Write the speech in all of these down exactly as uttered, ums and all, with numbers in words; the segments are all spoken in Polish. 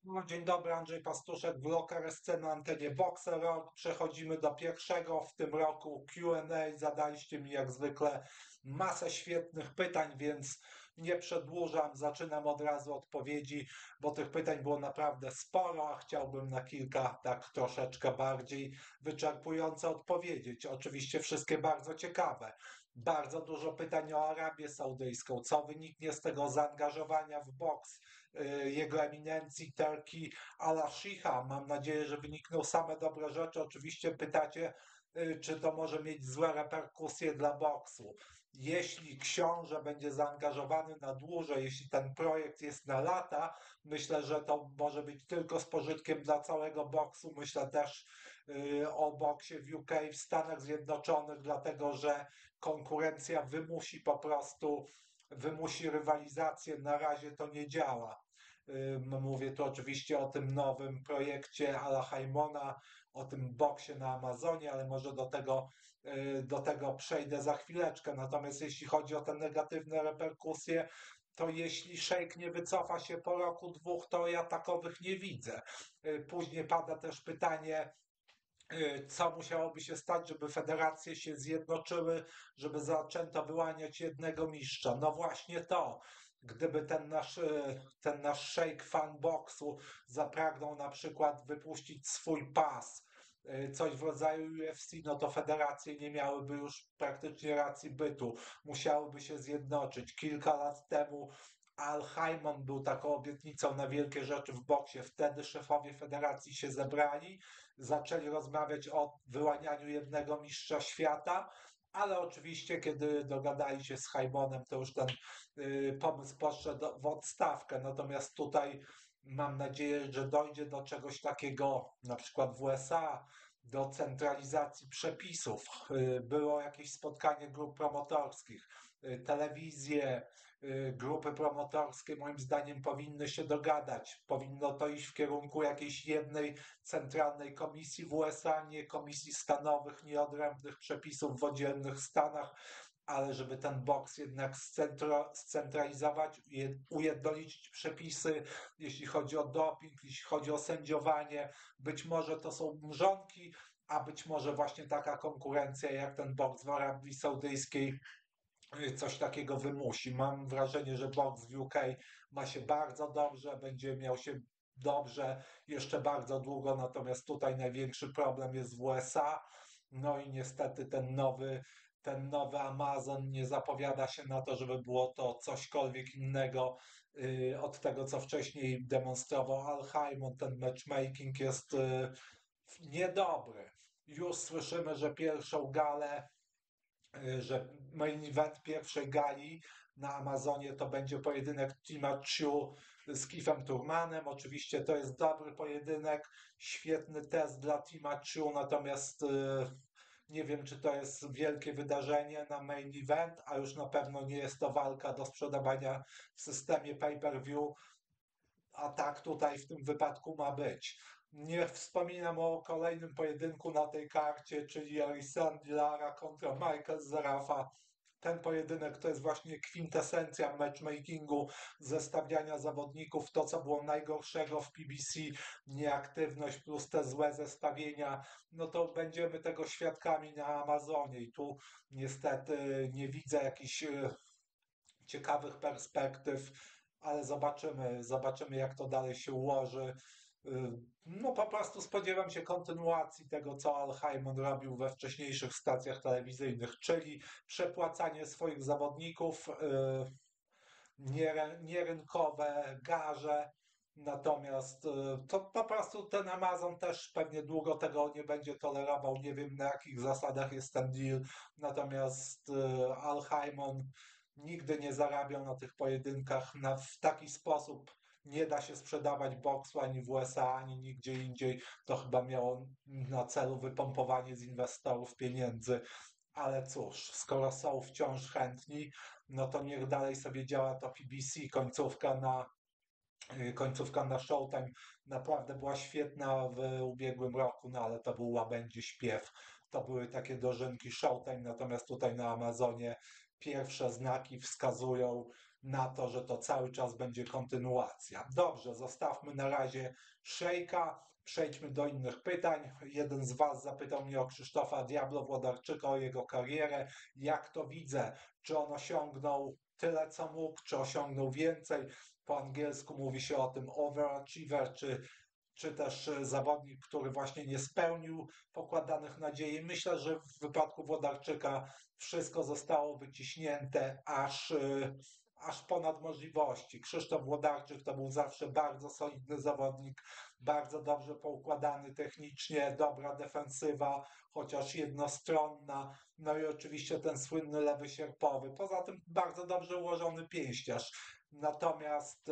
No, dzień dobry, Andrzej Pastuszek, blog R S C na antenie Boxer Rock. Przechodzimy do pierwszego w tym roku Q and A. Zadaliście mi jak zwykle masę świetnych pytań, więc nie przedłużam. Zaczynam od razu odpowiedzi, bo tych pytań było naprawdę sporo, a chciałbym na kilka tak troszeczkę bardziej wyczerpująco odpowiedzieć. Oczywiście wszystkie bardzo ciekawe. Bardzo dużo pytań o Arabię Saudyjską. Co wyniknie z tego zaangażowania w boks y, jego eminencji Terki Al-Shiha? Mam nadzieję, że wynikną same dobre rzeczy. Oczywiście pytacie, y, czy to może mieć złe reperkusje dla boksu. Jeśli książę będzie zaangażowany na dłużej, jeśli ten projekt jest na lata, myślę, że to może być tylko z pożytkiem dla całego boksu. Myślę też y, o boksie w U K, w Stanach Zjednoczonych, dlatego że konkurencja wymusi po prostu, wymusi rywalizację. Na razie to nie działa. Mówię tu oczywiście o tym nowym projekcie Ala Haimona, o tym boksie na Amazonie, ale może do tego, y, do tego przejdę za chwileczkę. Natomiast jeśli chodzi o te negatywne reperkusje, to jeśli Szejk nie wycofa się po roku, dwóch, to ja takowych nie widzę. Y, Później pada też pytanie, y, co musiałoby się stać, żeby federacje się zjednoczyły, żeby zaczęto wyłaniać jednego mistrza. No właśnie to. Gdyby ten nasz, y, ten nasz szejk fan boksu zapragnął na przykład wypuścić swój pas, y, coś w rodzaju U F C, no to federacje nie miałyby już praktycznie racji bytu. Musiałyby się zjednoczyć. Kilka lat temu Al Haymon był taką obietnicą na wielkie rzeczy w boksie. Wtedy szefowie federacji się zebrali, zaczęli rozmawiać o wyłanianiu jednego mistrza świata, ale oczywiście, kiedy dogadali się z Hajmonem, to już ten y, pomysł poszedł w odstawkę. Natomiast tutaj mam nadzieję, że dojdzie do czegoś takiego, na przykład w U S A, do centralizacji przepisów. Y, Było jakieś spotkanie grup promotorskich, y, telewizje, y, grupy promotorskie moim zdaniem powinny się dogadać. Powinno to iść w kierunku jakiejś jednej centralnej komisji w U S A, nie komisji stanowych, nie odrębnych przepisów w oddzielnych stanach, ale żeby ten boks jednak scentro, scentralizować, ujednolicić przepisy, jeśli chodzi o doping, jeśli chodzi o sędziowanie. Być może to są mrzonki, a być może właśnie taka konkurencja jak ten boks w Arabii Saudyjskiej y, coś takiego wymusi. Mam wrażenie, że boks w U K ma się bardzo dobrze, będzie miał się dobrze jeszcze bardzo długo, natomiast tutaj największy problem jest w U S A. No i niestety ten nowy, ten nowy Amazon nie zapowiada się na to, żeby było to cośkolwiek innego y, od tego, co wcześniej demonstrował Al Haymon. Ten matchmaking jest y, niedobry. Już słyszymy, że pierwszą galę, y, że main event pierwszej gali na Amazonie to będzie pojedynek Tima Tszyu z Keithem Turmanem. Oczywiście to jest dobry pojedynek, świetny test dla Tima Tszyu, natomiast y, nie wiem, czy to jest wielkie wydarzenie na main event, a już na pewno nie jest to walka do sprzedawania w systemie pay-per-view, a tak tutaj w tym wypadku ma być. Nie wspominam o kolejnym pojedynku na tej karcie, czyli Alison Lara kontra Michael Zarafa. Ten pojedynek to jest właśnie kwintesencja matchmakingu, zestawiania zawodników, to co było najgorszego w P B C, nieaktywność plus te złe zestawienia, no to będziemy tego świadkami na Amazonie i tu niestety nie widzę jakichś e, ciekawych perspektyw, ale zobaczymy, zobaczymy jak to dalej się ułoży. Y, No po prostu spodziewam się kontynuacji tego, co Al Haymon robił we wcześniejszych stacjach telewizyjnych, czyli przepłacanie swoich zawodników, y, nierę- nierynkowe garze. Natomiast y, to po prostu ten Amazon też pewnie długo tego nie będzie tolerował. Nie wiem na jakich zasadach jest ten deal. Natomiast y, Al Haymon nigdy nie zarabiał na tych pojedynkach na, w taki sposób. Nie da się sprzedawać boksu ani w U S A, ani nigdzie indziej. To chyba miało na celu wypompowanie z inwestorów pieniędzy. Ale cóż, skoro są wciąż chętni, no to niech dalej sobie działa to P B C. Końcówka na, y, końcówka na Showtime naprawdę była świetna w ubiegłym roku, no ale to był łabędzi śpiew. To były takie dożynki Showtime, natomiast tutaj na Amazonie pierwsze znaki wskazują na to, że to cały czas będzie kontynuacja. Dobrze, zostawmy na razie Szejka, przejdźmy do innych pytań. Jeden z Was zapytał mnie o Krzysztofa Diablo Włodarczyka, o jego karierę. Jak to widzę? Czy on osiągnął tyle, co mógł, czy osiągnął więcej? Po angielsku mówi się o tym overachiever, czy czy też zawodnik, który właśnie nie spełnił pokładanych nadziei. Myślę, że w wypadku Włodarczyka wszystko zostało wyciśnięte aż, aż ponad możliwości. Krzysztof Włodarczyk to był zawsze bardzo solidny zawodnik, bardzo dobrze poukładany technicznie, dobra defensywa, chociaż jednostronna, no i oczywiście ten słynny lewy sierpowy. Poza tym bardzo dobrze ułożony pięściarz. Natomiast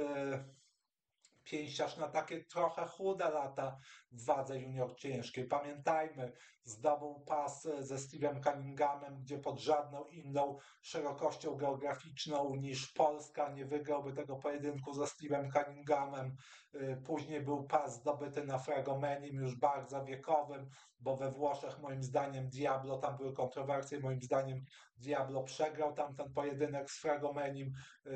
pięściarz na takie trochę chude lata w wadze junior ciężkiej. Pamiętajmy, zdobył pas ze Steve'em Cunninghamem, gdzie pod żadną inną szerokością geograficzną niż Polska nie wygrałby tego pojedynku ze Steve'em Cunninghamem. Później był pas zdobyty na Fragomenim, już bardzo wiekowym, bo we Włoszech moim zdaniem Diablo, tam były kontrowersje, moim zdaniem Diablo przegrał tamten pojedynek z Fragomenim,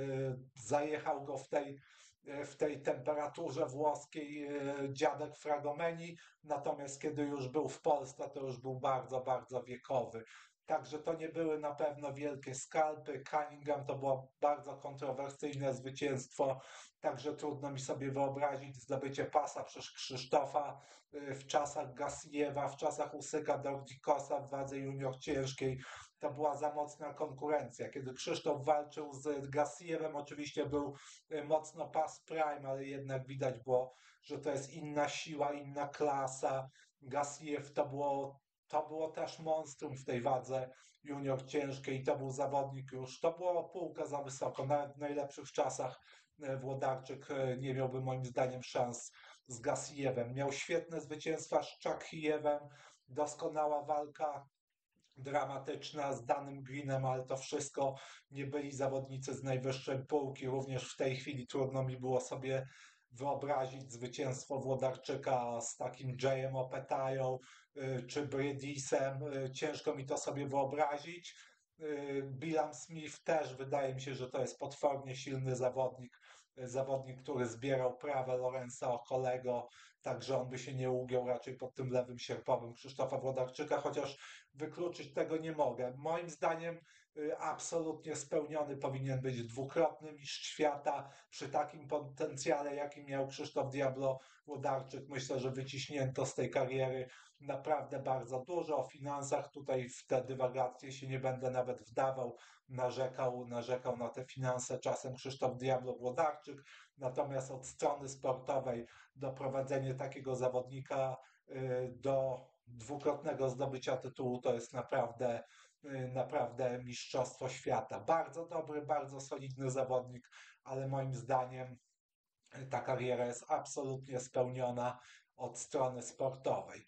zajechał go w tej w tej temperaturze włoskiej dziadek Fragomeni, natomiast kiedy już był w Polsce, to już był bardzo, bardzo wiekowy. Także to nie były na pewno wielkie skalpy. Cunningham to było bardzo kontrowersyjne zwycięstwo, także trudno mi sobie wyobrazić zdobycie pasa przez Krzysztofa w czasach Gassiewa, w czasach Usyka Dordikosa w wadze junior ciężkiej. To była za mocna konkurencja. Kiedy Krzysztof walczył z Gassiewem, oczywiście był mocno pas prime, ale jednak widać było, że to jest inna siła, inna klasa. Gassiew to było, to było też monstrum w tej wadze junior ciężkiej. To był zawodnik już, to było półka za wysoko. Nawet w najlepszych czasach Włodarczyk nie miałby moim zdaniem szans z Gassiewem. Miał świetne zwycięstwa z Czakijewem, doskonała walka, dramatyczna z Danym Greenem, ale to wszystko nie byli zawodnicy z najwyższej półki. Również w tej chwili trudno mi było sobie wyobrazić zwycięstwo Włodarczyka z takim Jayem Opetają czy Bredisem. Ciężko mi to sobie wyobrazić. Billam Smith też wydaje mi się, że to jest potwornie silny zawodnik. Zawodnik, który zbierał prawę Lorenza Okolego, także on by się nie ugiął raczej pod tym lewym sierpowym Krzysztofa Włodarczyka, chociaż wykluczyć tego nie mogę. Moim zdaniem absolutnie spełniony powinien być dwukrotny mistrz świata przy takim potencjale, jaki miał Krzysztof Diablo Włodarczyk. Myślę, że wyciśnięto z tej kariery naprawdę bardzo dużo. O finansach tutaj w te dywagacje się nie będę nawet wdawał. Narzekał, narzekał na te finanse czasem Krzysztof Diablo Włodarczyk. Natomiast od strony sportowej doprowadzenie takiego zawodnika do dwukrotnego zdobycia tytułu to jest naprawdę, naprawdę mistrzostwo świata. Bardzo dobry, bardzo solidny zawodnik, ale moim zdaniem ta kariera jest absolutnie spełniona od strony sportowej.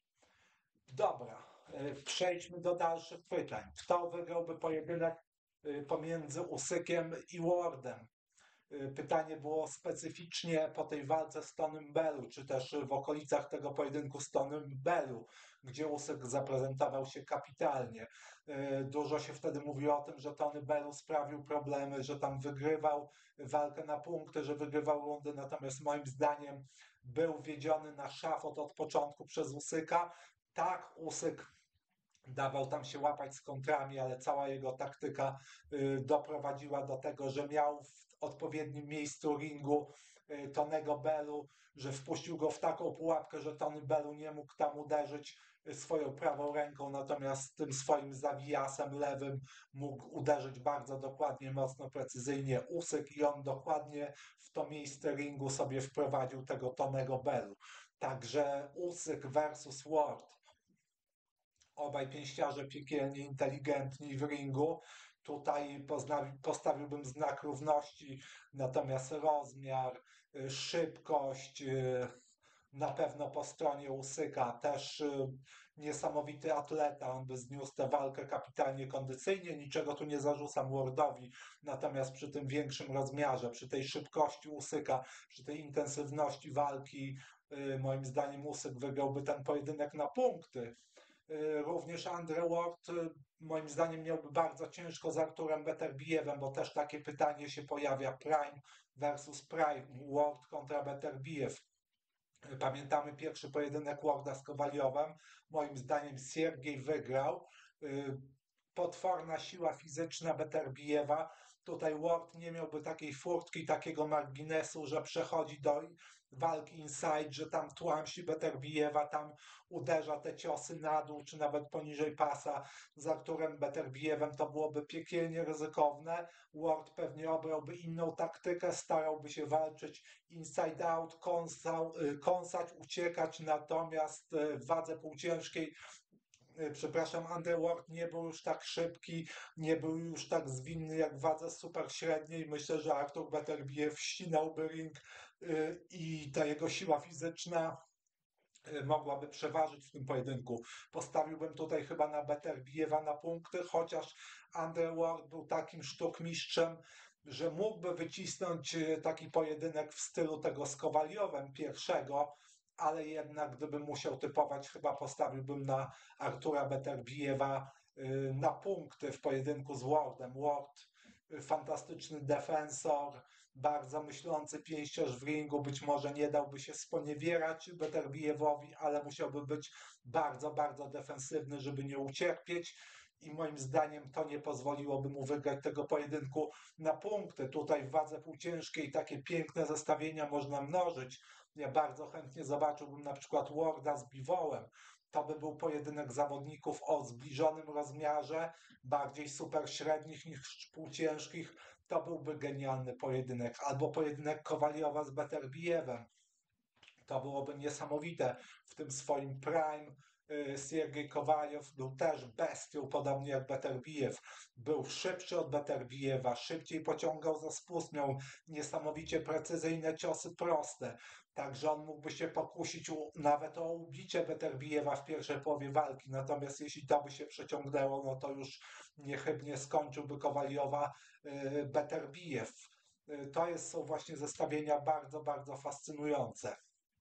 Dobra, przejdźmy do dalszych pytań. Kto wygrałby pojedynek pomiędzy Usykiem i Wardem? Pytanie było specyficznie po tej walce z Tonym Bellu, czy też w okolicach tego pojedynku z Tonym Bellu, gdzie Usyk zaprezentował się kapitalnie. Dużo się wtedy mówiło o tym, że Tony Bellu sprawił problemy, że tam wygrywał walkę na punkty, że wygrywał rundy, natomiast moim zdaniem był wiedziony na szafot od początku przez Usyka. Tak, Usyk dawał tam się łapać z kontrami, ale cała jego taktyka doprowadziła do tego, że miał w odpowiednim miejscu ringu Tonego Bellu, że wpuścił go w taką pułapkę, że Tony Bellu nie mógł tam uderzyć swoją prawą ręką, natomiast tym swoim zawijasem lewym mógł uderzyć bardzo dokładnie, mocno, precyzyjnie Usyk i on dokładnie w to miejsce ringu sobie wprowadził tego Tonego Bellu. Także Usyk versus Ward. Obaj pięściarze piekielnie inteligentni w ringu. Tutaj postawiłbym znak równości, natomiast rozmiar, szybkość na pewno po stronie Usyka. Też niesamowity atleta, on by zniósł tę walkę kapitalnie kondycyjnie, niczego tu nie zarzucam Wardowi, natomiast przy tym większym rozmiarze, przy tej szybkości Usyka, przy tej intensywności walki, moim zdaniem Usyk wygrałby ten pojedynek na punkty. Y, Również Andre Ward y, moim zdaniem miałby bardzo ciężko z Arturem Beterbijewem, bo też takie pytanie się pojawia: Prime versus Prime, Ward kontra Beterbijew. Y, Pamiętamy pierwszy pojedynek Warda z Kowaliowem. Moim zdaniem Siergiej wygrał. Y, Potworna siła fizyczna Beterbijewa. Tutaj Ward nie miałby takiej furtki, takiego marginesu, że przechodzi do walki inside, że tam tłamsi Beterbijewa, tam uderza te ciosy na dół, czy nawet poniżej pasa. Z Arturem Beterbijewem to byłoby piekielnie ryzykowne. Ward pewnie obrałby inną taktykę, starałby się walczyć inside out, kąsał, y, kąsać, uciekać, natomiast y, w wadze półciężkiej y, przepraszam, Underworld nie był już tak szybki, nie był już tak zwinny jak w wadze super średniej. Myślę, że Artur Beterbiev ścinałby ring y, i ta jego siła fizyczna y, mogłaby przeważyć w tym pojedynku. Postawiłbym tutaj chyba na Beterbiewa na punkty, chociaż Underworld był takim sztukmistrzem, że mógłby wycisnąć y, taki pojedynek w stylu tego z Kowaliowem pierwszego, ale jednak gdybym musiał typować, chyba postawiłbym na Artura Beterbijewa y, na punkty w pojedynku z Wardem. Ward, y, fantastyczny defensor, bardzo myślący pięściarz w ringu, być może nie dałby się sponiewierać Beterbijewowi, ale musiałby być bardzo, bardzo defensywny, żeby nie ucierpieć. I moim zdaniem to nie pozwoliłoby mu wygrać tego pojedynku na punkty. Tutaj w wadze półciężkiej takie piękne zestawienia można mnożyć. Ja bardzo chętnie zobaczyłbym na przykład Warda z Bivolem. To by był pojedynek zawodników o zbliżonym rozmiarze, bardziej super średnich niż półciężkich. To byłby genialny pojedynek. Albo pojedynek Kowaliowa z Beterbijewem. To byłoby niesamowite. W tym swoim prime y, Siergiej Kowaliow był też bestią, podobnie jak Beterbijew. Był szybszy od Beterbijewa, szybciej pociągał za spust, miał niesamowicie precyzyjne ciosy proste. Także on mógłby się pokusić u, nawet o ubicie Beterbijewa w pierwszej połowie walki. Natomiast jeśli to by się przeciągnęło, no to już niechybnie skończyłby Kowaliowa y, Beterbijew. Y, To jest, są właśnie zestawienia bardzo, bardzo fascynujące.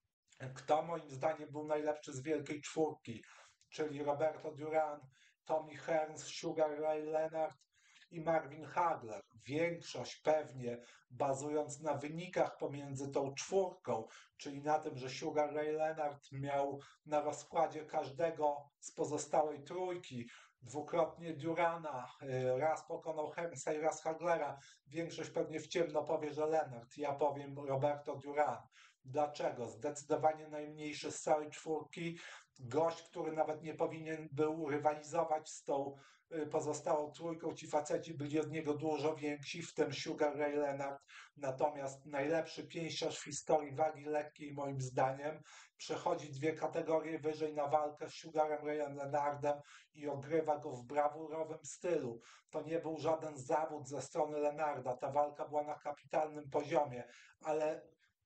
Kto moim zdaniem był najlepszy z wielkiej czwórki, czyli Roberto Duran, Tommy Hearns, Sugar Ray Leonard i Marvin Hagler. Większość pewnie bazując na wynikach pomiędzy tą czwórką, czyli na tym, że Sugar Ray Leonard miał na rozkładzie każdego z pozostałej trójki dwukrotnie Durana, y, raz pokonał Hearnsa i raz Haglera. Większość pewnie w ciemno powie, że Leonard. Ja powiem Roberto Duran. Dlaczego? Zdecydowanie najmniejszy z całej czwórki. Gość, który nawet nie powinien był rywalizować z tą y, pozostałą trójką. Ci faceci byli od niego dużo więksi, w tym Sugar Ray Leonard. Natomiast najlepszy pięściarz w historii wagi lekkiej, moim zdaniem, przechodzi dwie kategorie wyżej na walkę z Sugarem Rayem Leonardem i ogrywa go w brawurowym stylu. To nie był żaden zawód ze strony Leonarda. Ta walka była na kapitalnym poziomie, ale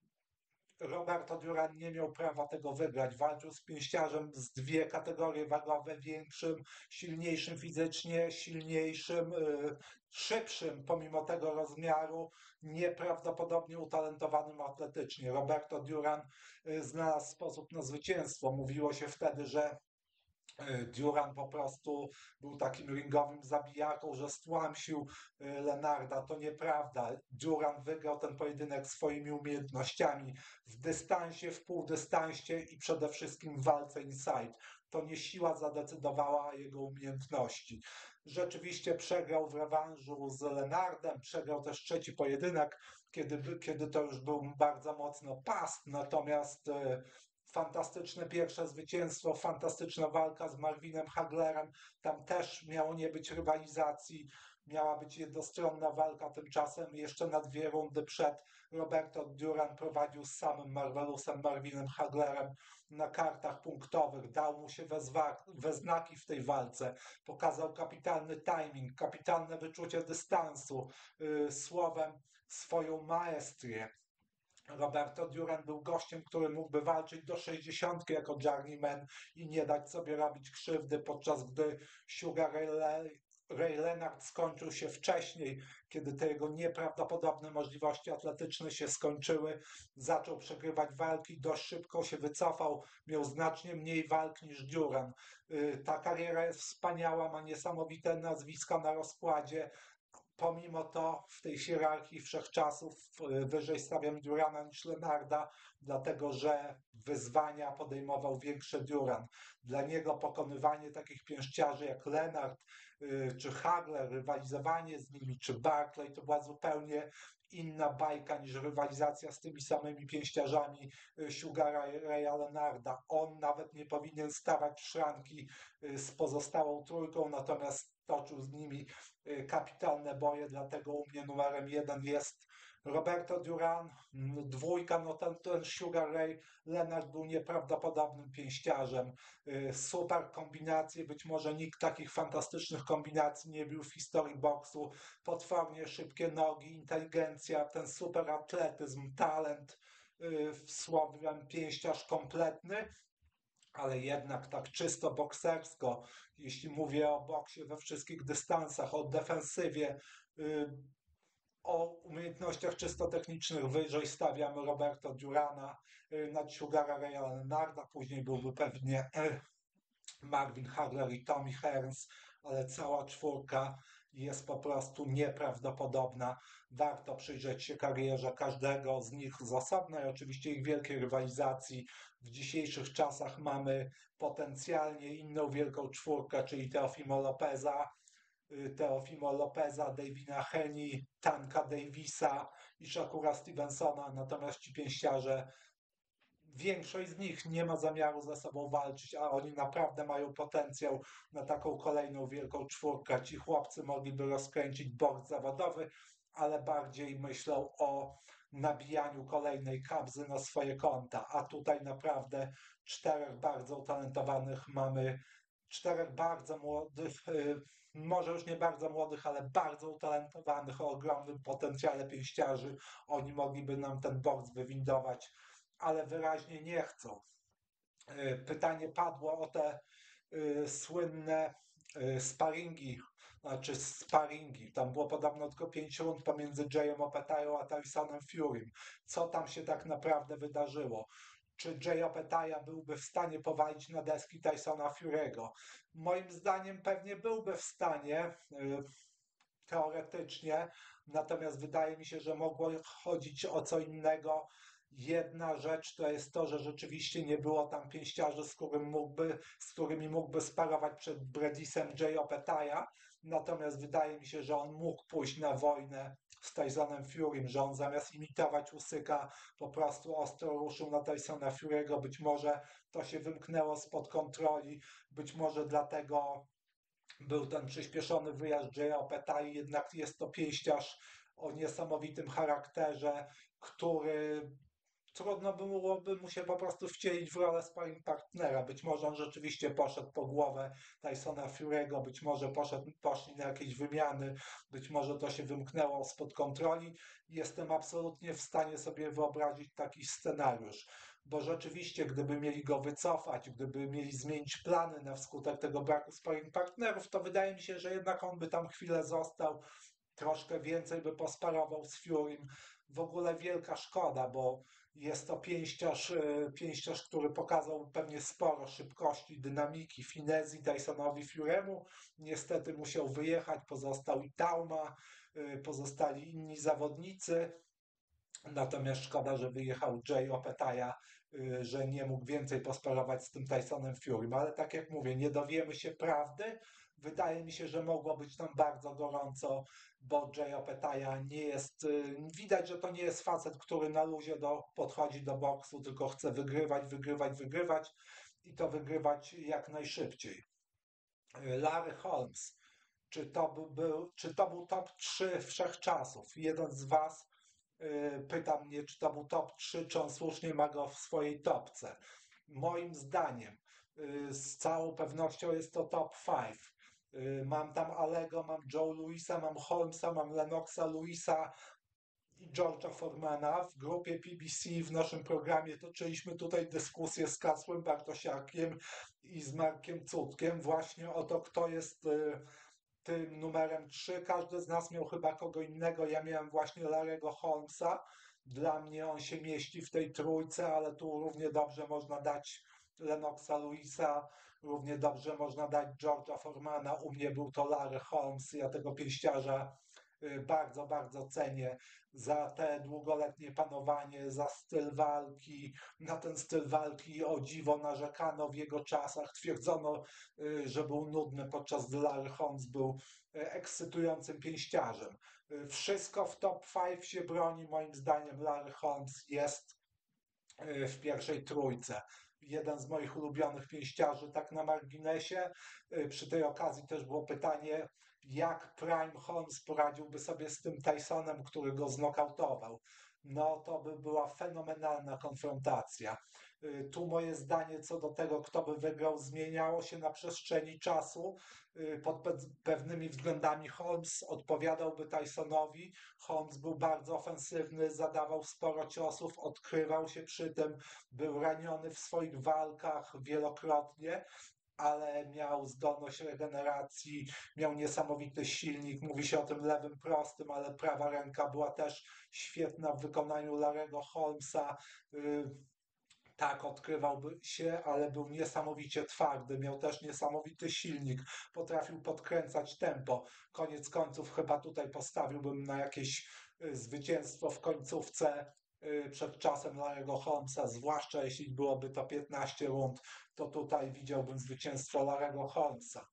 Roberto Duran nie miał prawa tego wygrać. Walczył z pięściarzem z dwie kategorie wagowe, większym, silniejszym fizycznie, silniejszym, yy, szybszym pomimo tego rozmiaru, nieprawdopodobnie utalentowanym atletycznie. Roberto Duran yy, znalazł sposób na zwycięstwo. Mówiło się wtedy, że Duran po prostu był takim ringowym zabijaką, że stłamsił Leonarda. To nieprawda. Duran wygrał ten pojedynek swoimi umiejętnościami w dystansie, w półdystansie i przede wszystkim w walce inside. To nie siła zadecydowała jego umiejętności. Rzeczywiście przegrał w rewanżu z Leonardem, przegrał też trzeci pojedynek, kiedy, kiedy to już był bardzo mocno past, natomiast fantastyczne pierwsze zwycięstwo, fantastyczna walka z Marvinem Haglerem. Tam też miało nie być rywalizacji, miała być jednostronna walka. Tymczasem jeszcze na dwie rundy przed Roberto Duran prowadził z samym Marvelusem Marvinem Haglerem na kartach punktowych. Dał mu się we, we znaki w tej walce. Pokazał kapitalny timing, kapitalne wyczucie dystansu. Yy, słowem, swoją maestrię. Roberto Duran był gościem, który mógłby walczyć do sześćdziesiątki jako journeyman i nie dać sobie robić krzywdy, podczas gdy Sugar Ray Ray Leonard skończył się wcześniej, kiedy te jego nieprawdopodobne możliwości atletyczne się skończyły. Zaczął przegrywać walki, dość szybko się wycofał, miał znacznie mniej walk niż Duran. Ta kariera jest wspaniała, ma niesamowite nazwiska na rozkładzie. Pomimo to w tej hierarchii wszechczasów wyżej stawiam Durana niż Lenarda, dlatego że wyzwania podejmował większe Duran. Dla niego pokonywanie takich pięściarzy jak Lenard czy Hagler, rywalizowanie z nimi, czy Barclay, to była zupełnie inna bajka niż rywalizacja z tymi samymi pięściarzami Sugara Raya Lenarda. On nawet nie powinien stawać w szranki z pozostałą trójką, natomiast toczył z nimi kapitalne boje, dlatego u mnie numerem jeden jest Roberto Duran, dwójka, no ten, ten Sugar Ray Leonard był nieprawdopodobnym pięściarzem. Super kombinacje, być może nikt takich fantastycznych kombinacji nie był w historii boksu. Potwornie szybkie nogi, inteligencja, ten super atletyzm, talent, słowem pięściarz kompletny, ale jednak tak czysto boksersko, jeśli mówię o boksie we wszystkich dystansach, o defensywie, o umiejętnościach czysto technicznych wyżej stawiam Roberto Durana nad Sugara Raya Leonarda, później byłby pewnie Marvin Hagler i Tommy Hearns, ale cała czwórka jest po prostu nieprawdopodobna. Warto przyjrzeć się karierze każdego z nich z osobna i oczywiście ich wielkiej rywalizacji. W dzisiejszych czasach mamy potencjalnie inną wielką czwórkę, czyli Teofimo Lopeza, Teofimo Lopeza, Davina Heni, Tanka Davisa i Shakura Stevensona, natomiast ci pięściarze, większość z nich nie ma zamiaru ze sobą walczyć, a oni naprawdę mają potencjał na taką kolejną wielką czwórkę. Ci chłopcy mogliby rozkręcić boks zawodowy, ale bardziej myślą o nabijaniu kolejnej kabzy na swoje konta. A tutaj naprawdę czterech bardzo utalentowanych mamy, czterech bardzo młodych, może już nie bardzo młodych, ale bardzo utalentowanych, o ogromnym potencjale pięściarzy. Oni mogliby nam ten boks wywindować, ale wyraźnie nie chcą. Pytanie padło o te y, słynne y, sparingi, znaczy sparingi. Tam było podobno tylko pięć rund pomiędzy Jayem Opetają a Tysonem Furym. Co tam się tak naprawdę wydarzyło? Czy Jay Opetaja byłby w stanie powalić na deski Tysona Fury'ego? Moim zdaniem pewnie byłby w stanie, y, teoretycznie, natomiast wydaje mi się, że mogło chodzić o co innego. Jedna rzecz to jest to, że rzeczywiście nie było tam pięściarzy, z, którym mógłby, z którymi mógłby sparować przed Bredisem Jay Opetaja, natomiast wydaje mi się, że on mógł pójść na wojnę z Tysonem Furym, że on zamiast imitować Usyka po prostu ostro ruszył na Tysona Fury'ego. Być może to się wymknęło spod kontroli, być może dlatego był ten przyspieszony wyjazd Jaya Opetaji, jednak jest to pięściarz o niesamowitym charakterze, który trudno byłoby mu się po prostu wcielić w rolę sparring partnera. Być może on rzeczywiście poszedł po głowę Tysona Fury'ego, być może poszedł, poszli na jakieś wymiany, być może to się wymknęło spod kontroli. Jestem absolutnie w stanie sobie wyobrazić taki scenariusz, bo rzeczywiście gdyby mieli go wycofać, gdyby mieli zmienić plany na wskutek tego braku sparring partnerów, to wydaje mi się, że jednak on by tam chwilę został, troszkę więcej by posparował z Furym. W ogóle wielka szkoda, bo jest to pięściarz, pięściarz, który pokazał pewnie sporo szybkości, dynamiki, finezji Tysonowi Fury'emu. Niestety musiał wyjechać, pozostał i Tauma, pozostali inni zawodnicy. Natomiast szkoda, że wyjechał Jay Opetaja, że nie mógł więcej posparować z tym Tysonem Furym. Ale tak jak mówię, nie dowiemy się prawdy. Wydaje mi się, że mogło być tam bardzo gorąco, bo Jay Opetaja nie jest, widać, że to nie jest facet, który na luzie do, podchodzi do boksu, tylko chce wygrywać, wygrywać, wygrywać i to wygrywać jak najszybciej. Larry Holmes, czy to był, czy to był top trzy wszechczasów? Jeden z Was pyta mnie, czy to był top trzy, czy on słusznie ma go w swojej topce. Moim zdaniem z całą pewnością jest to top pięć. Mam tam Alego, mam Joe Louisa, mam Holmesa, mam Lennoxa Louisa i George'a Formana. W grupie P B C w naszym programie toczyliśmy tutaj dyskusję z Kacłem Bartosiakiem i z Markiem Cudkiem właśnie o to, kto jest tym numerem trzy. Każdy z nas miał chyba kogo innego. Ja miałem właśnie Larry'ego Holmesa. Dla mnie on się mieści w tej trójce, ale tu równie dobrze można dać Lennoxa Lewisa, równie dobrze można dać George'a Formana. U mnie był to Larry Holmes. Ja tego pięściarza y, bardzo, bardzo cenię za te długoletnie panowanie, za styl walki. Na ten styl walki o dziwo narzekano w jego czasach. Twierdzono, y, że był nudny, podczas gdy Larry Holmes był y, ekscytującym pięściarzem. Y, Wszystko w top pięć się broni. Moim zdaniem Larry Holmes jest y, w pierwszej trójce. Jeden z moich ulubionych pięściarzy, tak na marginesie. Y, Przy tej okazji też było pytanie, jak Prime Holmes poradziłby sobie z tym Tysonem, który go znokautował. No to by była fenomenalna konfrontacja. Y, Tu moje zdanie co do tego, kto by wygrał, zmieniało się na przestrzeni czasu. Y, Pod pe- pewnymi względami Holmes odpowiadałby Tysonowi. Holmes był bardzo ofensywny, zadawał sporo ciosów, odkrywał się przy tym, był raniony w swoich walkach wielokrotnie, ale miał zdolność regeneracji, miał niesamowity silnik. Mówi się o tym lewym prostym, ale prawa ręka była też świetna w wykonaniu Larry'ego Holmesa. Y, tak, odkrywałby się, ale był niesamowicie twardy, miał też niesamowity silnik, potrafił podkręcać tempo. Koniec końców chyba tutaj postawiłbym na jakieś y, zwycięstwo w końcówce y, przed czasem Larry'ego Holmesa, zwłaszcza jeśli byłoby to piętnaście rund, to tutaj widziałbym zwycięstwo Larry'ego Holmesa.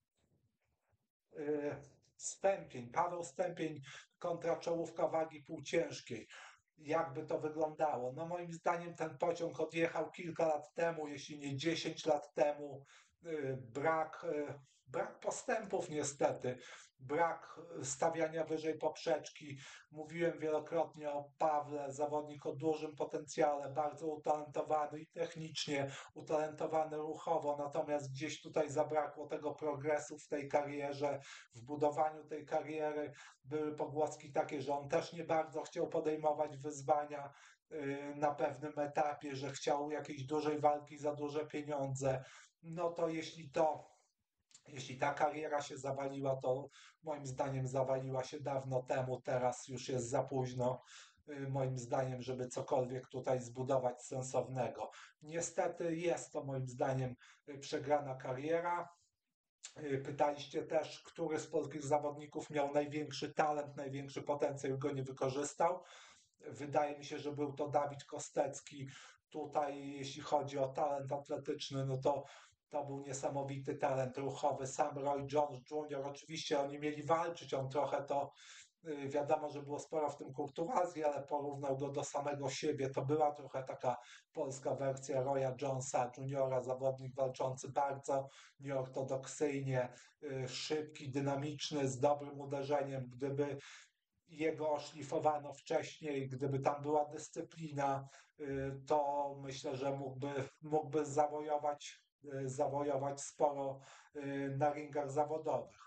Y, Stępień, Paweł Stępień kontra czołówka wagi półciężkiej. Jakby to wyglądało? No moim zdaniem ten pociąg odjechał kilka lat temu, jeśli nie dziesięć lat temu. Y, Brak, y, brak postępów niestety, brak stawiania wyżej poprzeczki. Mówiłem wielokrotnie o Pawle, zawodnik o dużym potencjale, bardzo utalentowany i technicznie, utalentowany ruchowo, natomiast gdzieś tutaj zabrakło tego progresu w tej karierze, w budowaniu tej kariery. Były pogłoski takie, że on też nie bardzo chciał podejmować wyzwania y, na pewnym etapie, że chciał jakiejś dużej walki za duże pieniądze. No to jeśli to, jeśli ta kariera się zawaliła, to moim zdaniem zawaliła się dawno temu, teraz już jest za późno. y, Moim zdaniem, żeby cokolwiek tutaj zbudować sensownego. Niestety jest to moim zdaniem y, przegrana kariera. Y, Pytaliście też, który z polskich zawodników miał największy talent, największy potencjał i go nie wykorzystał. Wydaje mi się, że był to Dawid Kostecki. Tutaj, jeśli chodzi o talent atletyczny, no to to był niesamowity talent ruchowy. Sam Roy Jones junior, oczywiście oni mieli walczyć, on trochę to y, wiadomo, że było sporo w tym kurtuazji, ale porównał go do samego siebie. To była trochę taka polska wersja Roya Jonesa juniora, zawodnik walczący bardzo nieortodoksyjnie, y, szybki, dynamiczny, z dobrym uderzeniem. Gdyby jego oszlifowano wcześniej, gdyby tam była dyscyplina, y, to myślę, że mógłby, mógłby zawojować, y, zawojować sporo y, na ringach zawodowych.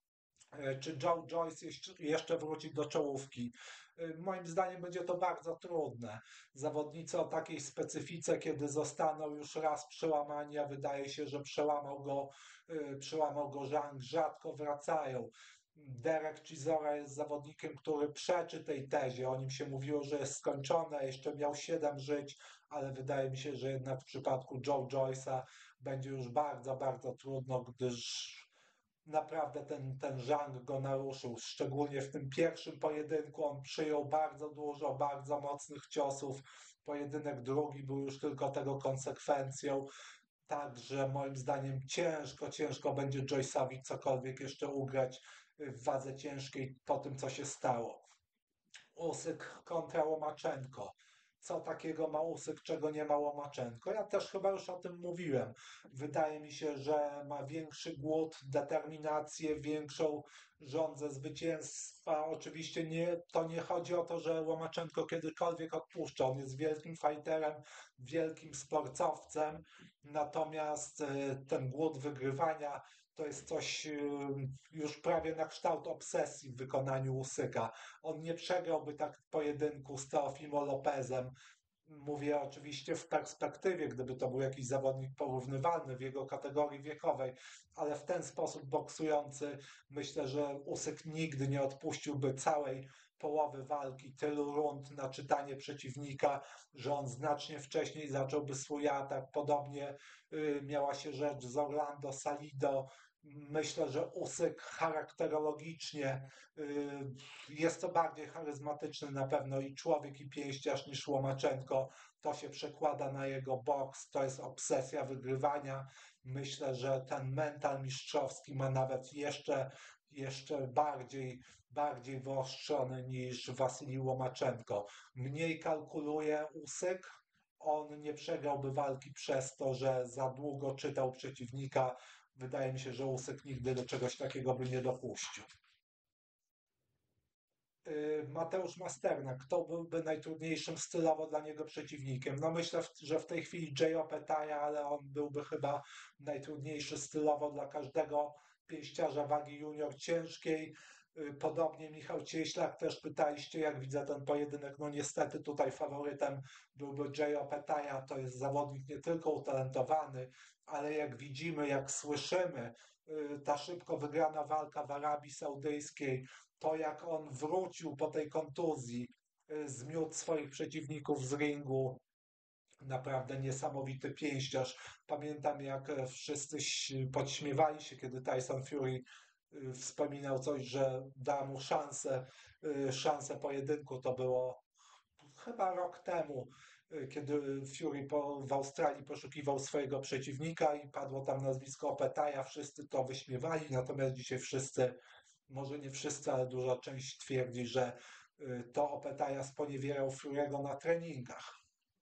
E, Czy Joe Joyce jeszcze jeszcze wróci do czołówki? E, Moim zdaniem będzie to bardzo trudne. Zawodnicy o takiej specyfice, kiedy zostaną już raz przełamani, a wydaje się, że przełamał go, e, przełamał go Zhang, rzadko wracają. Derek Chisora jest zawodnikiem, który przeczy tej tezie. O nim się mówiło, że jest skończony, a jeszcze miał siedem żyć, ale wydaje mi się, że jednak w przypadku Joe Joyce'a będzie już bardzo, bardzo trudno, gdyż naprawdę ten, ten Zhang go naruszył, szczególnie w tym pierwszym pojedynku. On przyjął bardzo dużo, bardzo mocnych ciosów. Pojedynek drugi był już tylko tego konsekwencją. Także moim zdaniem ciężko, ciężko będzie Joyce'owi cokolwiek jeszcze ugrać w wadze ciężkiej po tym, co się stało. Usyk kontra Łomaczenko. Co takiego ma Usyk, czego nie ma Łomaczenko? Ja też chyba już o tym mówiłem. Wydaje mi się, że ma większy głód, determinację, większą żądzę zwycięstwa. Oczywiście nie, to nie chodzi o to, że Łomaczenko kiedykolwiek odpuszcza. On jest wielkim fighterem, wielkim sportowcem, natomiast e, ten głód wygrywania to jest coś e, już prawie na kształt obsesji w wykonaniu Usyka. On nie przegrałby tak pojedynku z Teofimo Lopezem. Mówię oczywiście w perspektywie, gdyby to był jakiś zawodnik porównywalny w jego kategorii wiekowej, ale w ten sposób boksujący myślę, że Usyk nigdy nie odpuściłby całej połowy walki, tylu rund na czytanie przeciwnika, że on znacznie wcześniej zacząłby swój atak. Podobnie y, miała się rzecz z Orlando Salido. Myślę, że Usyk charakterologicznie y, jest to bardziej charyzmatyczny na pewno i człowiek, i pięściarz niż Łomaczenko. To się przekłada na jego boks, to jest obsesja wygrywania. Myślę, że ten mental mistrzowski ma nawet jeszcze, jeszcze bardziej, bardziej wyostrzony niż Wasylij Łomaczenko. Mniej kalkuluje Usyk, on nie przegrałby walki przez to, że za długo czytał przeciwnika. Wydaje mi się, że Usyk nigdy do czegoś takiego by nie dopuścił. y, Mateusz Masternak, kto byłby najtrudniejszym stylowo dla niego przeciwnikiem? No myślę, że w tej chwili Jay Opetaia, ale on byłby chyba najtrudniejszy stylowo dla każdego pięściarza wagi junior ciężkiej. Y, Podobnie Michał Cieślak, też pytaliście, jak widzę ten pojedynek. No niestety tutaj faworytem byłby Jay Opetaia. To jest zawodnik nie tylko utalentowany, ale jak widzimy, jak słyszymy, y, ta szybko wygrana walka w Arabii Saudyjskiej, to jak on wrócił po tej kontuzji, y, zmiótł swoich przeciwników z ringu, naprawdę niesamowity pięściarz. Pamiętam, jak e, wszyscy ś- podśmiewali się, kiedy Tyson Fury y, wspominał coś, że da mu szansę, y, szansę pojedynku. To było chyba rok temu, y, kiedy Fury po, w Australii poszukiwał swojego przeciwnika i padło tam nazwisko Opetaja. Wszyscy to wyśmiewali, natomiast dzisiaj wszyscy, może nie wszyscy, ale duża część twierdzi, że y, to Opetaja sponiewierał Fury'ego na treningach.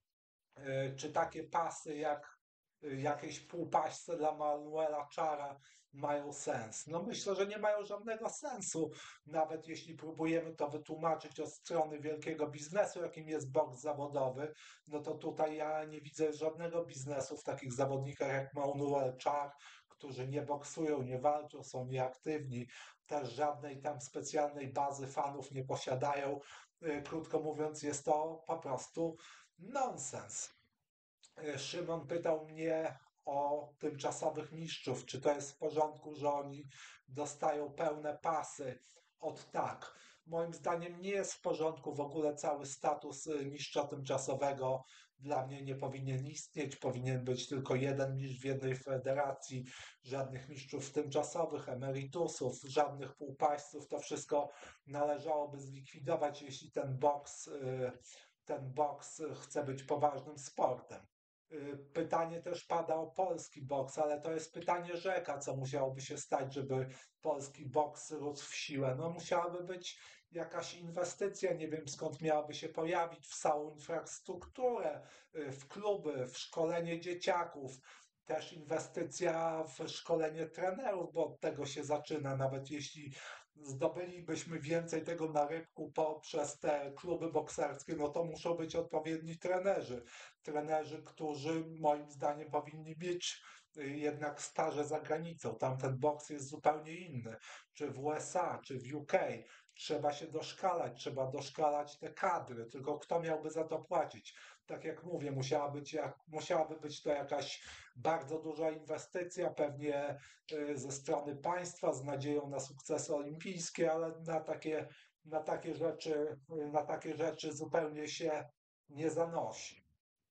Y, Czy takie pasy jak y, jakieś półpaśce dla Manuela Czara mają sens? No myślę, że nie mają żadnego sensu, nawet jeśli próbujemy to wytłumaczyć od strony wielkiego biznesu, jakim jest boks zawodowy, no to tutaj ja nie widzę żadnego biznesu w takich zawodnikach jak Manuel Czar, którzy nie boksują, nie walczą, są nieaktywni, też żadnej tam specjalnej bazy fanów nie posiadają. Y, Krótko mówiąc, jest to po prostu nonsens. E, Szymon pytał mnie o tymczasowych mistrzów, czy to jest w porządku, że oni dostają pełne pasy. Od tak. Moim zdaniem nie jest w porządku, w ogóle cały status y, mistrza tymczasowego dla mnie nie powinien istnieć. Powinien być tylko jeden mistrz w jednej federacji, żadnych mistrzów tymczasowych, emeritusów, żadnych półpaśców. To wszystko należałoby zlikwidować, jeśli ten boks, y, ten boks chce być poważnym sportem. Y, Pytanie też pada o polski boks, ale to jest pytanie rzeka, co musiałoby się stać, żeby polski boks rósł w siłę. No musiałaby być jakaś inwestycja, nie wiem skąd miałaby się pojawić, w całą infrastrukturę, y, w kluby, w szkolenie dzieciaków, też inwestycja w szkolenie trenerów, bo od tego się zaczyna, nawet jeśli zdobylibyśmy więcej tego na rynku poprzez te kluby bokserskie, no to muszą być odpowiedni trenerzy trenerzy, którzy moim zdaniem powinni mieć y, jednak staże za granicą. Tamten boks jest zupełnie inny. Czy w U S A, czy w U K. Trzeba się doszkalać, trzeba doszkalać te kadry, tylko kto miałby za to płacić? Tak jak mówię, musiała być, jak, musiałaby być to jakaś bardzo duża inwestycja, pewnie y, ze strony państwa z nadzieją na sukcesy olimpijskie, ale na takie, na takie rzeczy, y, na takie rzeczy zupełnie się nie zanosi.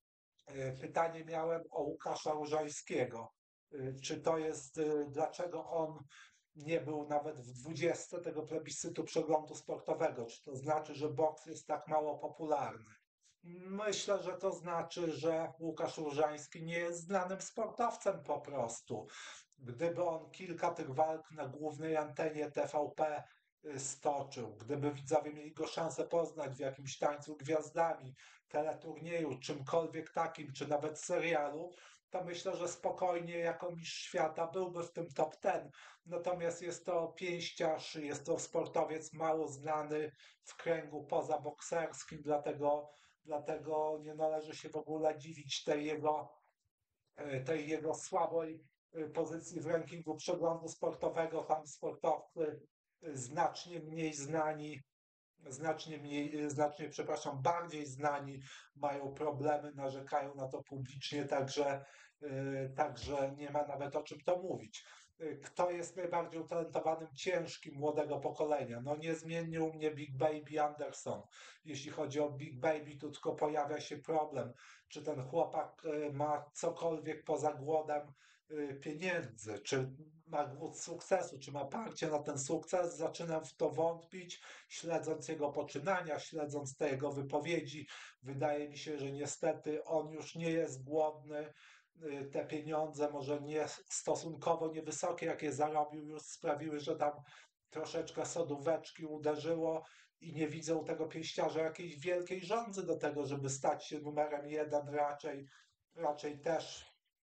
E, Pytanie miałem o Łukasza Różańskiego. E, Czy to jest, e, dlaczego on nie był nawet w dwudziestce tego plebiscytu przeglądu sportowego? Czy to znaczy, że boks jest tak mało popularny? Myślę, że to znaczy, że Łukasz Różański nie jest znanym sportowcem po prostu. Gdyby on kilka tych walk na głównej antenie T V P y, stoczył, gdyby widzowie mieli go szansę poznać w jakimś tańcu gwiazdami, teleturnieju, czymkolwiek takim, czy nawet serialu, to myślę, że spokojnie jako mistrz świata byłby w tym top ten. Natomiast jest to pięściarz, jest to sportowiec mało znany w kręgu pozabokserskim, dlatego, dlatego nie należy się w ogóle dziwić tej jego, e, tej jego słabej e, pozycji w rankingu przeglądu sportowego. Tam sportowcy e, znacznie mniej znani znacznie mniej, znacznie, przepraszam, bardziej znani mają problemy, narzekają na to publicznie, także, y, także nie ma nawet o czym to mówić. Y, Kto jest najbardziej utalentowanym ciężkim młodego pokolenia? No niezmiennie u mnie Big Baby Anderson. Jeśli chodzi o Big Baby, to tylko pojawia się problem, czy ten chłopak y, ma cokolwiek poza głodem y, pieniędzy, czy ma głód sukcesu, czy ma parcie na ten sukces. Zaczynam w to wątpić, śledząc jego poczynania, śledząc te jego wypowiedzi. Wydaje mi się, że niestety on już nie jest głodny. Y, Te pieniądze, może nie stosunkowo niewysokie, jakie zarobił, już sprawiły, że tam troszeczkę sodóweczki uderzyło i nie widzę u tego pięściarza jakiejś wielkiej żądzy do tego, żeby stać się numerem jeden. Raczej, raczej też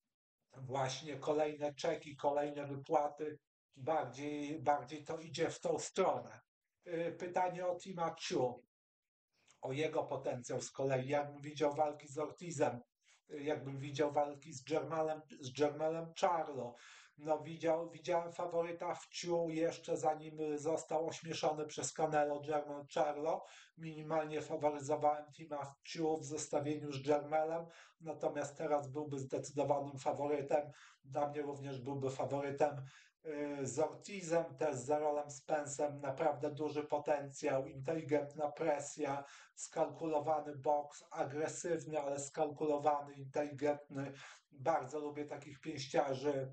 właśnie kolejne czeki, kolejne wypłaty, bardziej, bardziej to idzie w tą stronę. Y, Pytanie o Tima Chu, o jego potencjał z kolei, jakbym widział walki z Ortizem, y, jakbym widział walki z Jermelem, z Jermelem Charlo. No widział, widziałem faworyta w Ciu jeszcze zanim został ośmieszony przez Canelo Jermel Charlo. Minimalnie faworyzowałem Tima w Ciu w zestawieniu z Jermelem, natomiast teraz byłby zdecydowanym faworytem. Dla mnie również byłby faworytem y, z Ortizem, też z Errolem Spencem. Naprawdę duży potencjał, inteligentna presja, skalkulowany boks, agresywny, ale skalkulowany, inteligentny. Bardzo lubię takich pięściarzy,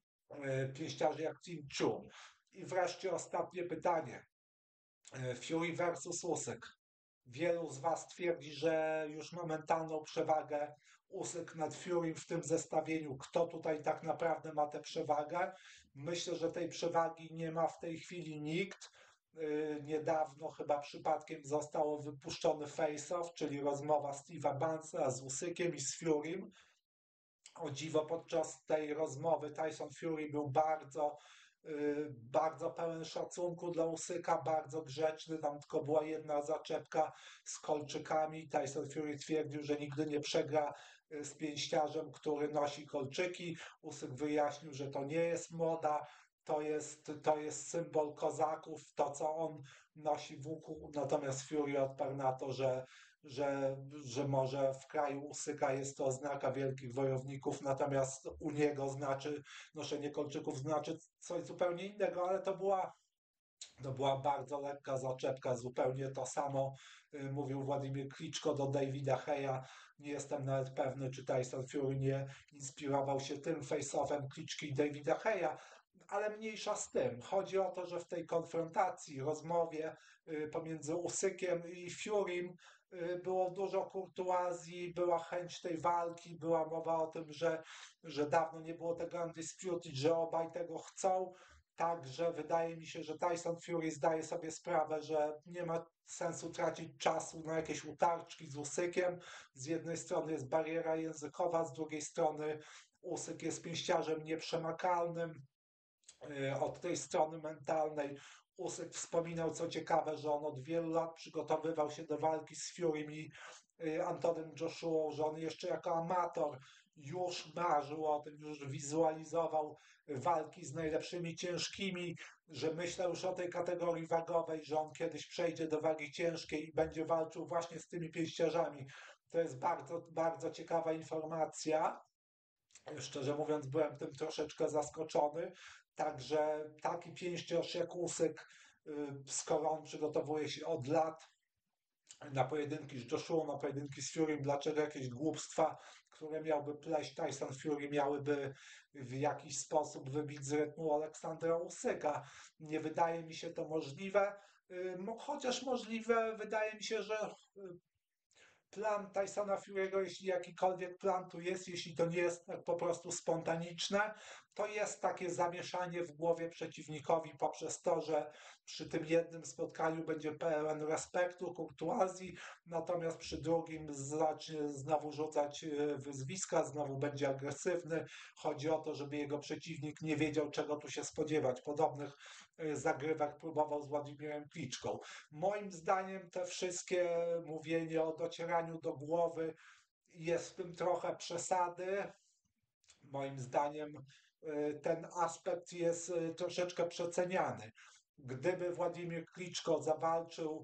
e, pięściarzy jak Tim Chu. I wreszcie ostatnie pytanie. E, Fury versus Usyk. Wielu z Was twierdzi, że już ma mentalną przewagę Usyk nad Furym w tym zestawieniu. Kto tutaj tak naprawdę ma tę przewagę? Myślę, że tej przewagi nie ma w tej chwili nikt. Yy, Niedawno chyba przypadkiem został wypuszczony face-off, czyli rozmowa Steve'a Bansa z Usykiem i z Furym. O dziwo, podczas tej rozmowy Tyson Fury był bardzo, yy, bardzo pełen szacunku dla Usyka, bardzo grzeczny. Tam tylko była jedna zaczepka z kolczykami. Tyson Fury twierdził, że nigdy nie przegra yy, z pięściarzem, który nosi kolczyki. Usyk wyjaśnił, że to nie jest moda, to jest, to jest symbol kozaków, to co on nosi w łuku. Natomiast Fury odparł na to, że że, że może w kraju Usyka jest to oznaka wielkich wojowników, natomiast u niego znaczy, noszenie kolczyków znaczy coś zupełnie innego, ale to była, to była bardzo lekka zaczepka, zupełnie to samo y, mówił Władimir Kliczko do Davida Heya. Nie jestem nawet pewny, czy Tyson Fury nie inspirował się tym face-offem Kliczki i Davida Heya, ale mniejsza z tym. Chodzi o to, że w tej konfrontacji, rozmowie y, pomiędzy Usykiem i Furym y, było dużo kurtuazji, była chęć tej walki, była mowa o tym, że, że dawno nie było tego undisputed, że obaj tego chcą. Także wydaje mi się, że Tyson Fury zdaje sobie sprawę, że nie ma sensu tracić czasu na jakieś utarczki z Usykiem. Z jednej strony jest bariera językowa, z drugiej strony Usyk jest pięściarzem nieprzemakalnym. Y, Od tej strony mentalnej Usyk wspominał, co ciekawe, że on od wielu lat przygotowywał się do walki z Furym i y, Antonym Joshua, że on jeszcze jako amator już marzył o tym, już wizualizował walki z najlepszymi ciężkimi, że myślał już o tej kategorii wagowej, że on kiedyś przejdzie do wagi ciężkiej i będzie walczył właśnie z tymi pięściarzami. To jest bardzo, bardzo ciekawa informacja. Szczerze mówiąc, byłem tym troszeczkę zaskoczony. Także taki pięściarz jak Usyk, y, skoro on przygotowuje się od lat na pojedynki z Joshua, na pojedynki z Furym, dlaczego jakieś głupstwa, które miałby pleść Tyson Fury, miałyby w jakiś sposób wybić z rytmu Aleksandra Usyka? Nie wydaje mi się to możliwe. Y, mo- Chociaż możliwe, wydaje mi się, że y, plan Tysona Fury'ego, jeśli jakikolwiek plan tu jest, jeśli to nie jest tak po prostu spontaniczne, to jest takie zamieszanie w głowie przeciwnikowi poprzez to, że przy tym jednym spotkaniu będzie pełen respektu, kurtuazji, natomiast przy drugim zacznie znowu rzucać e, wyzwiska, znowu będzie agresywny. Chodzi o to, żeby jego przeciwnik nie wiedział, czego tu się spodziewać. Podobnych e, zagrywek próbował z Władimirem Kliczką. Moim zdaniem te wszystkie mówienie o docieraniu do głowy jest w tym trochę przesady. Moim zdaniem y, ten aspekt jest y, troszeczkę przeceniany. Gdyby Władimir Kliczko zawalczył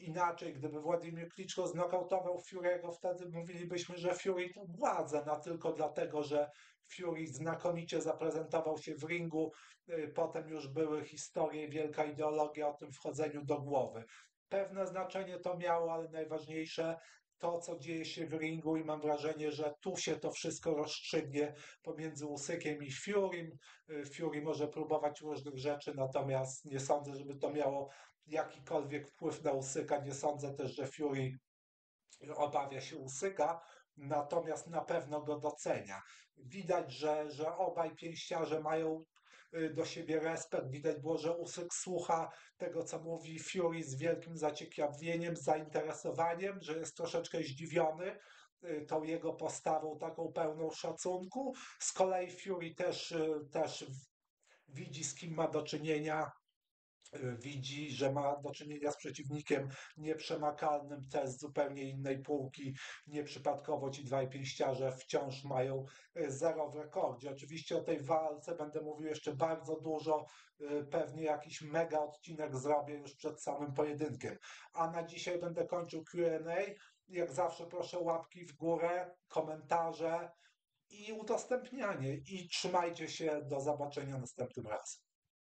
inaczej, gdyby Władimir Kliczko znokautował Fury'ego, wtedy mówilibyśmy, że Fury to władza, no tylko dlatego, że Fury znakomicie zaprezentował się w ringu, y, potem już były historie, wielka ideologia o tym wchodzeniu do głowy. Pewne znaczenie to miało, ale najważniejsze to, co dzieje się w ringu i mam wrażenie, że tu się to wszystko rozstrzygnie pomiędzy Usykiem i Furym. Y, Fury może próbować różnych rzeczy, natomiast nie sądzę, żeby to miało jakikolwiek wpływ na Usyka. Nie sądzę też, że Fury obawia się Usyka, natomiast na pewno go docenia. Widać, że, że obaj pięściarze mają y, do siebie respekt. Widać było, że Usyk słucha tego, co mówi Fury z wielkim zaciekawieniem, zainteresowaniem, że jest troszeczkę zdziwiony y, tą jego postawą taką pełną szacunku. Z kolei Fury też, y, też widzi, z kim ma do czynienia, widzi, że ma do czynienia z przeciwnikiem nieprzemakalnym, też z zupełnie innej półki. Nieprzypadkowo ci dwaj pięściarze wciąż mają e, zero w rekordzie. Oczywiście o tej walce będę mówił jeszcze bardzo dużo, e, pewnie jakiś mega odcinek zrobię już przed samym pojedynkiem. A na dzisiaj będę kończył Q and A. Jak zawsze proszę łapki w górę, komentarze i udostępnianie. I trzymajcie się, do zobaczenia następnym razem.